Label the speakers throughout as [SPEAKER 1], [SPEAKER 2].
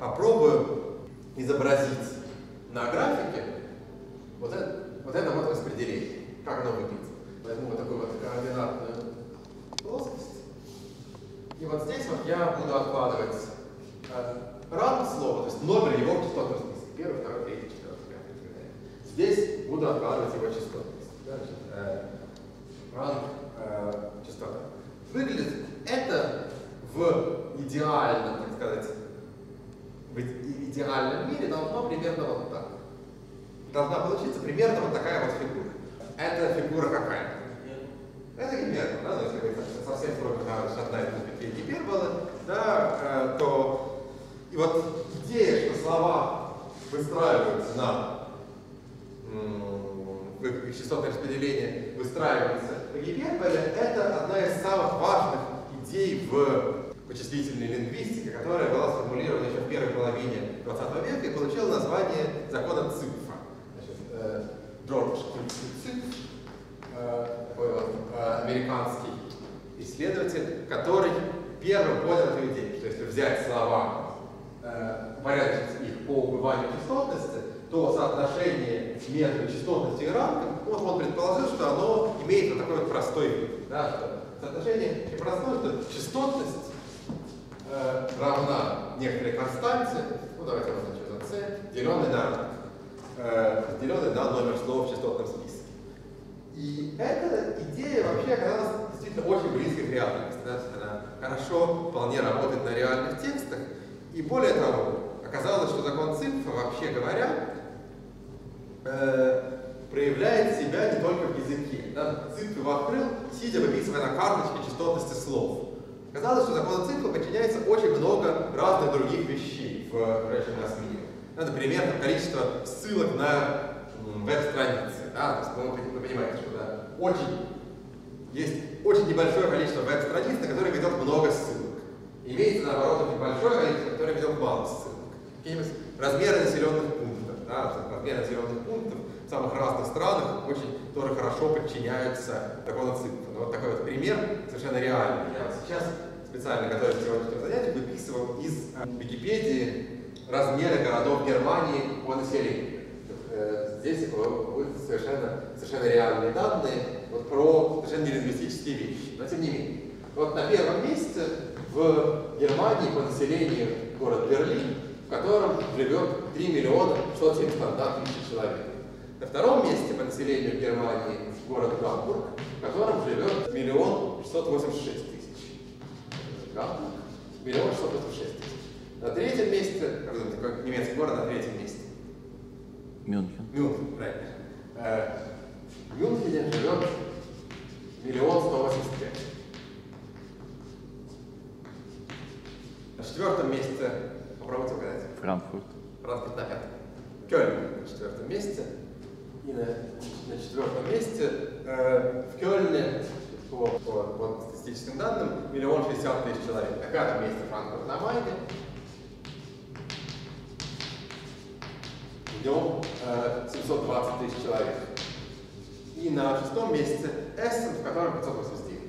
[SPEAKER 1] попробую изобразить на графике вот это вот распределение, как оно выглядит. Возьму вот такую вот координатную плоскость. И вот здесь вот я буду откладывать run слово, то есть номер его в частотном списке. Первый, второй, третий, четвертый, пятый, и так далее. Здесь буду откладывать его частотность. Run частота. Выглядит это в идеальном, так сказать, в идеальном мире должно примерно вот так. Должна получиться примерно вот такая вот фигура. Это фигура какая? Это гипербола, да? Но если вы совсем строго шатаете такие гиперболы, да, то и вот идея, что слова выстраиваются на их частотное распределение выстраивается по гиперболе, это одна из самых важных идей в вычислительной лингвистике, которая была сформулирована еще в первой половине 20 века и получила название закона Ципфа. Джордж Ципф, такой вот американский исследователь, который первым понял эту идею, что если взять слова, упорядочить их по убыванию частотности, то соотношение между частотностью и ранком, он предположил, что оно имеет вот такой вот простой вид. Да, что соотношение и простое, что частотность равна некоторой константе, ну давайте вот за c, деленной на номер слова в частотном списке. И эта идея вообще оказалась действительно очень близкой к реальности. Да? Она хорошо вполне работает на реальных текстах. И более того, оказалось, что закон Ципфа, вообще говоря, проявляет себя не только в языке. Да? Ципф его открыл, сидя выписывая на карточке частотности слов. Оказалось, что закону Ципфа подчиняется очень много разных других вещей в окружающем нас мире. Например, количество ссылок на веб-страницы. Да? То есть, вы понимаете, что да, есть очень небольшое количество веб-страниц, на которые ведет много ссылок. Имеется, наоборот, очень большое количество, которое ведет мало ссылок. Какие-нибудь размеры населенных пунктов. Да? Размеры населенных пунктов в самых разных странах очень тоже хорошо подчиняются закону Ципфа. Вот такой вот пример совершенно реальный. Я вот сейчас специально, готовясь к сегодняшнему занятию, выписывал из Википедии размеры городов Германии по населению. Здесь будут совершенно реальные данные вот про совершенно нелингвистические вещи. Но тем не менее. Вот на первом месте в Германии по населению город Берлин, в котором живет 3 миллиона 671 тысяч человек. На втором месте по населению Германии город Гамбург, в котором живет 1 686 тысяч. Гамбург, 1 686 тысяч. На третьем месте, какой немецкий город на третьем месте?
[SPEAKER 2] Мюнхен.
[SPEAKER 1] Мюнхен, правильно. В Мюнхене живет 1 185 000. На четвертом месте, попробуйте угадать.
[SPEAKER 2] Франкфурт.
[SPEAKER 1] Франкфурт на пятом. Кёльн на четвертом месте. И на четвертом месте в Кёльне, по статистическим данным, 1 060 000 человек. На пятом месте Франкфурт на Майне. В нем 720 000 человек. И на шестом месте Эссен, в котором 589 000.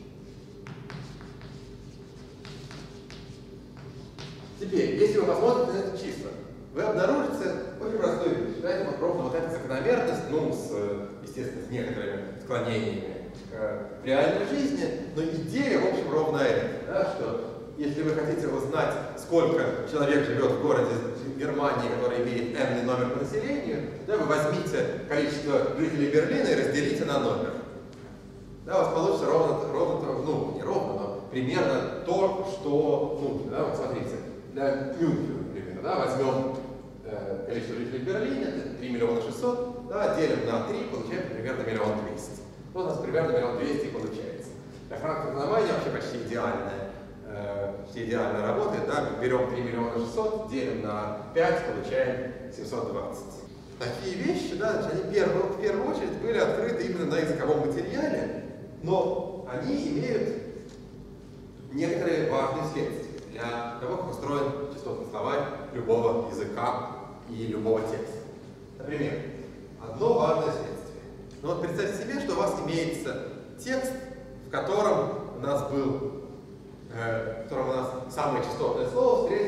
[SPEAKER 1] Теперь, если вы посмотрите на это числа, вы обнаружите очень простую вещь. Давайте попробуем вот эту закономерность, естественно, с некоторыми склонениями к реальной жизни, но идея, в общем, ровно эта, да, что если вы хотите узнать, сколько человек живет в городе Германии, который имеет n-ный номер по населению, да, вы возьмите количество жителей Берлина и разделите на номер. Да, у вас получится не ровно, но примерно то, что нужно. Да, вот смотрите, для Мюнхена, например, да, возьмем количество жителей Берлина, 3 600 000, да, делим на 3, получаем примерно 1 200 000. Вот у нас примерно 1 200 000 получается. Для Франкфурта на Майне вообще почти идеально работает, да, берем 3 600 000, делим на 5, получаем 720. Такие вещи, да, они в первую очередь были открыты именно на языковом материале, но они имеют некоторые важные следствия для того, как устроен частотный словарь любого языка и любого текста. Например, одно важное следствие. Ну вот представьте себе, что у вас имеется текст, в котором у нас самое частотное слово встретилось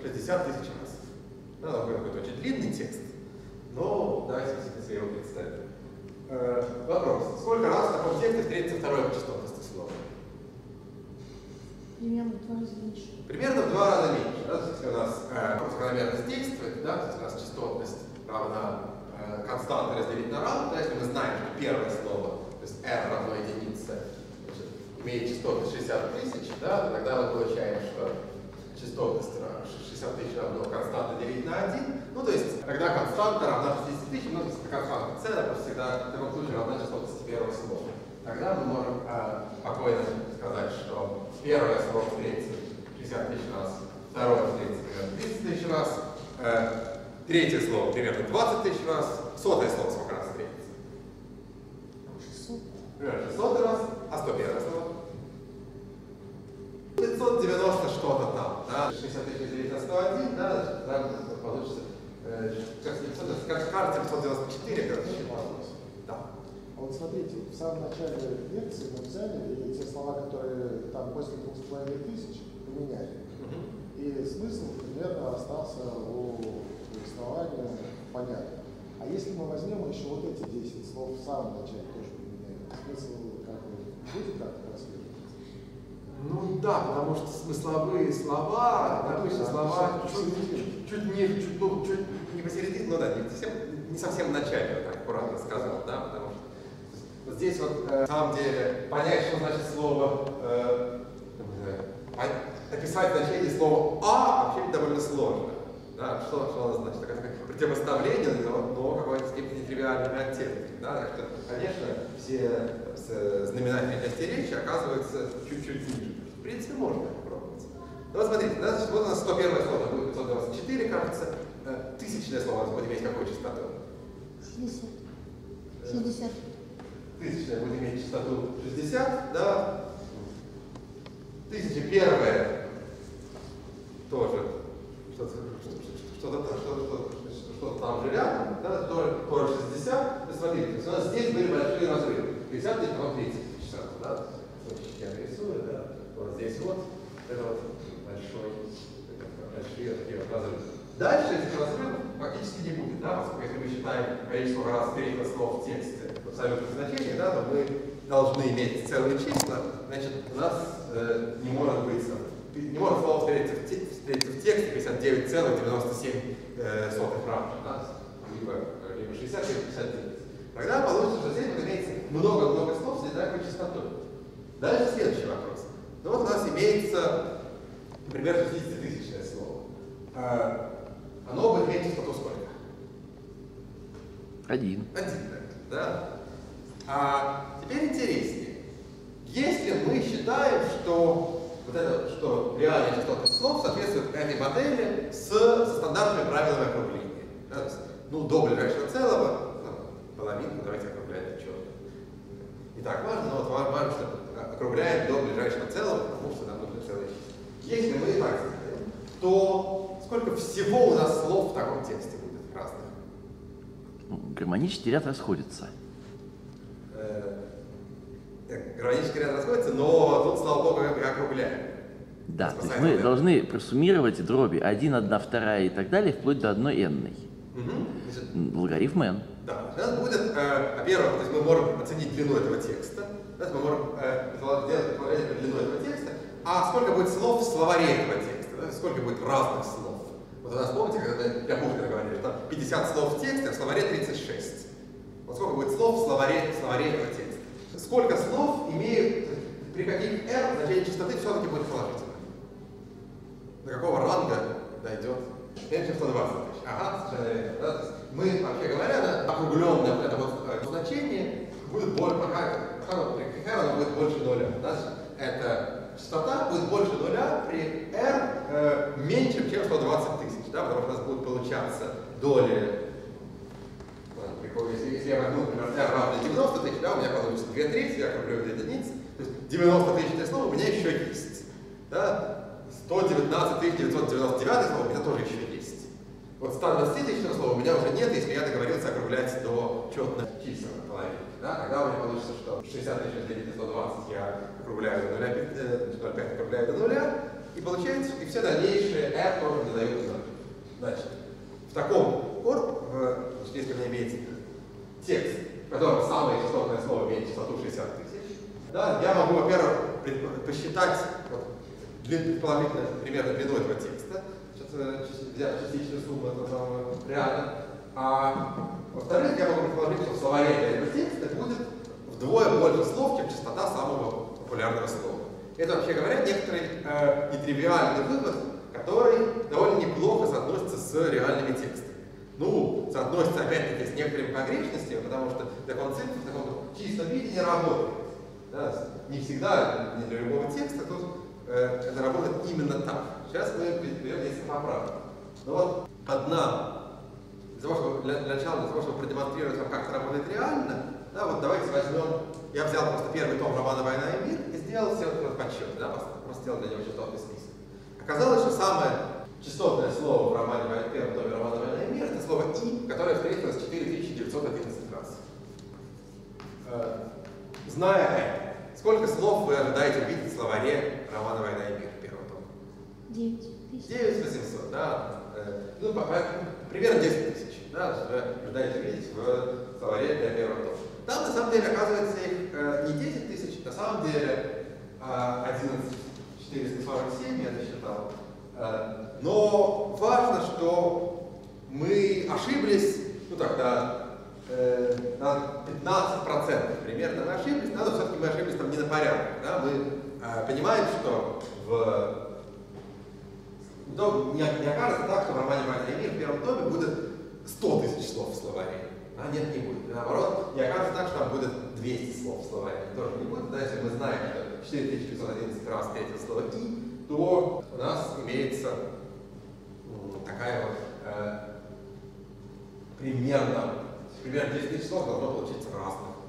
[SPEAKER 1] 60 тысяч раз. Ну, такой какой-то очень длинный текст, но давайте себе его представим. Вопрос. Сколько раз в таком тексте встретится второе по частотности слова?
[SPEAKER 3] Примерно в 2 раза меньше.
[SPEAKER 1] Примерно в 2 раза меньше. Да? Если у нас закономерность действует, да? Если у нас частотность равна константы разделить на равно, да? Если мы знаем, что первое слово, то есть r равно единице, значит, имеет частотность 60 тысяч, да? то тогда мы получаем, что частотность 60 тысяч равно константа делить на 1. Ну, то есть, когда константа равна 60 тысяч, умножить на константу c, просто всегда в таком случае равна частотности первого слова. Тогда мы можем спокойно сказать, что первое слово встретится 60 тысяч раз, второе встретится примерно 30 тысяч раз, третье слово примерно 20 тысяч раз, сотое слово сколько раз встретится?
[SPEAKER 3] 600.
[SPEAKER 1] Примерно 600 раз, а 101 слово? 590 что-то там, да? 60 тысяч делить на 101, да, значит, там получится, кажется, 594, когда считалось. Да.
[SPEAKER 4] А вот смотрите, в самом начале лекции мы взяли и те слова, которые там после 2500 поменяли. И смысл примерно остался у повествования понятно. А если мы возьмем еще вот эти 10 слов в самом начале тоже поменяем, смысл как бы будет как-то прослеживаться?
[SPEAKER 1] Ну да, потому что смысловые слова, обычно слова чуть не посередине, ну да, не совсем в начале, я так аккуратно сказал, да, потому что вот здесь вот на самом деле понять, что значит слово, описать значение слова «а» вообще довольно сложно. Да, что оно значит? Такое противопоставление, но какой-то степени тривиальными оттенками. Да? Так что, конечно, все знаменательные части речи оказываются чуть-чуть ниже. В принципе, можно попробовать. Ну вот смотрите, да, значит, вот у нас 101 слово будет 524, кажется. Тысячное слово у нас будет иметь какую частоту?
[SPEAKER 3] 60. 60.
[SPEAKER 1] Тысячное будет иметь частоту 60, да. 1001 тоже что-то там же рядом, да, тоже 60. И смотрите, у нас здесь были большие разрывы. 50 тысяч, потом 30 тысяч сразу, да. Я рисую, да. Вот здесь вот, это вот большие такие вот разрывы. Дальше этих разрывов фактически не будет, да, поскольку если мы считаем количество раз встретило слов в тексте в абсолютном значении, да, то мы должны иметь целые числа, значит, у нас не может быть, не может слово встретиться в тексте 59,97 раз, да, либо 60, либо 59. Тогда получится, что здесь вот имеется много-много слов с одинаковой частотой. Дальше следующий вопрос. Ну вот у нас имеется, например, 60-тысячное слово. Оно будет иметь частоту сколько?
[SPEAKER 2] 1.
[SPEAKER 1] 1, да? Теперь интереснее. Если мы считаем, что вот это, что реальная частотность слов соответствует этой модели со стандартными правилами округления. Да? Ну, до ближайшего целого, половинку давайте округлять четко. Не так важно, но вот важно, что округляем до ближайшего целого, потому что нам нужно целое число. Если мы так сделаем, то сколько всего у нас слов в таком тексте будет разных?
[SPEAKER 2] Гармонический ряд расходится.
[SPEAKER 1] Гармонический ряд расходится, но тут, слава богу, мы округляем.
[SPEAKER 2] Да, то есть мы должны просуммировать дроби 1, 1, 2 и так далее, вплоть до 1 n. Логарифм n.
[SPEAKER 1] Да, у нас будет, во-первых, то есть мы можем оценить длину этого текста, то есть мы можем делать предположение по длину этого текста, а сколько будет слов в словаре этого текста, да? Сколько будет разных слов. Вот у нас, помните, когда я Пушкина говорили, что 50 слов в тексте, а в словаре 36. Вот сколько будет слов в словаре этого текста. Сколько слов имеют, при каких r значение частоты все-таки будет положительно. До какого ранга дойдет? Меньше, чем 120 тысяч. Ага, совершенно верно. Да? То есть мы, вообще говоря, округленное вот это вот значение будет больше, при r оно будет больше нуля. Да? Эта частота будет больше нуля при r меньше, чем 120 тысяч. Да? Потому что у нас будут получаться доли. Если я возьму, например, r равно 90 тысяч, да, у меня получится 2 трети, я округлю до единицы. То есть 90 тысячное слово у меня еще есть. Да? 119 999 слово у меня тоже еще есть. Вот 120 тысячного слова у меня уже нет, если я договорился округлять до четных чисел на половине. Да? Тогда у меня получится, что 60 тысяч делить на 120 я округляю до 0,5 округляю до 0, И получается, и все дальнейшие R тоже не дают 0. Значит, в таком корпусе, если у меня имеется текст, в котором самое частотное слово имеет частоту 60 тысяч, да, я могу, во-первых, посчитать предположительно примерно длину этого текста, взять частичную сумму этого самого ряда, а во-вторых, я могу предположить, что в словаре для этого текста будет вдвое больше слов, чем частота самого популярного слова. Это, вообще говоря, некоторый нетривиальный вывод, который довольно неплохо соотносится с реальными текстами. Ну, соотносится опять-таки с некоторыми погрешностями, потому что закон цифр в таком чистом виде не работает. Да? Не всегда, не для любого текста, тут это работает именно так. Сейчас мы берем несколько поправок. Но вот одна, для начала, для того, чтобы продемонстрировать вам, как это работает реально, да, вот давайте возьмем, я взял просто первый том романа «Война и мир» и сделал все этот подсчет, да, просто сделал для него частотный список. Оказалось, что самое частотное слово в романе, в первом томе романа «Война и мир» это слово «и», которое встретилось 4911 раз. Зная это, сколько слов вы ожидаете увидеть в словаре романа «Война и мир» в первом томе? 9800, да. Ну, примерно 10 тысяч, да, что вы ожидаете увидеть в словаре для первого тома. Там, на самом деле, оказывается, их не 10 тысяч, на самом деле 11447, я насчитал. Но важно, что мы ошиблись, ну тогда на 15% примерно мы ошиблись, но все-таки мы ошиблись там не на порядок. Да? Мы понимаем, что не окажется так, что в романе «Война и мир» в первом томе будет 100 тысяч слов в словаре. А нет, не будет. И наоборот, не окажется так, что там будет 200 слов в словаре. Тоже не будет. Да, если мы знаем, что 4511 раз встретил слово «и», то у нас имеется такая вот примерно 10 тысяч слов должно получиться разных